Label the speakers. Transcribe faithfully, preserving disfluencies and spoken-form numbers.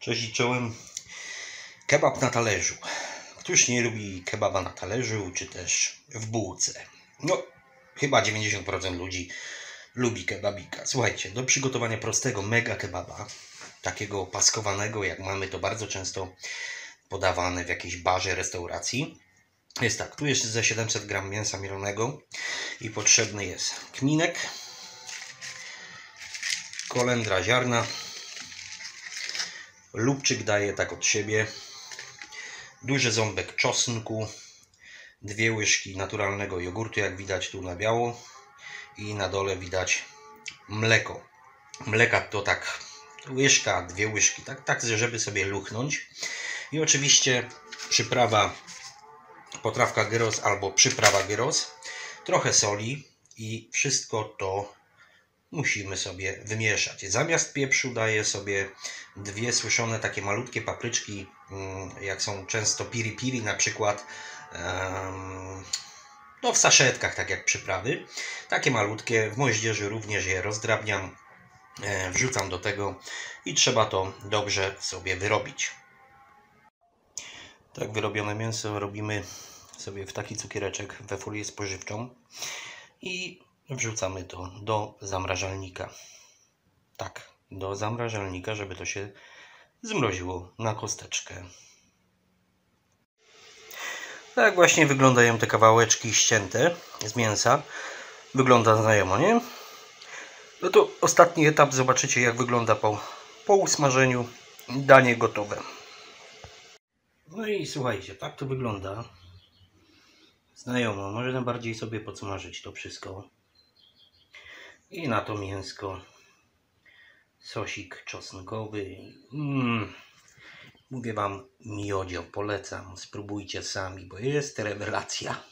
Speaker 1: Cześć i czołem. Kebab na talerzu. Któż nie lubi kebaba na talerzu, czy też w bułce? No, chyba dziewięćdziesiąt procent ludzi lubi kebabika. Słuchajcie, do przygotowania prostego mega kebaba, takiego paskowanego, jak mamy to bardzo często podawane w jakiejś barze, restauracji, jest tak, tu jest ze siedemset gramów mięsa mielonego i potrzebny jest kminek, kolendra ziarna, lubczyk daje tak od siebie, duży ząbek czosnku, dwie łyżki naturalnego jogurtu, jak widać tu na biało, i na dole widać mleko. Mleka to tak łyżka, dwie łyżki, tak, tak żeby sobie luchnąć. I oczywiście przyprawa, potrawka gyros albo przyprawa gyros, trochę soli i wszystko to musimy sobie wymieszać. Zamiast pieprzu daję sobie dwie suszone takie malutkie papryczki, jak są często piri piri na przykład, no w saszetkach, tak jak przyprawy. Takie malutkie, w moździerzu również je rozdrabniam, wrzucam do tego i trzeba to dobrze sobie wyrobić. Tak wyrobione mięso robimy sobie w taki cukiereczek we folię spożywczą i wrzucamy to do zamrażalnika. Tak, do zamrażalnika, żeby to się zmroziło na kosteczkę. Tak właśnie wyglądają te kawałeczki ścięte z mięsa. Wygląda znajomo, nie? No to ostatni etap, zobaczycie jak wygląda po, po usmażeniu. Danie gotowe. No i słuchajcie, tak to wygląda. Znajomo, można bardziej sobie podsmażyć to wszystko. I na to mięsko sosik czosnkowy. Mm. Mówię wam, miodzio, polecam, spróbujcie sami, bo jest rewelacja.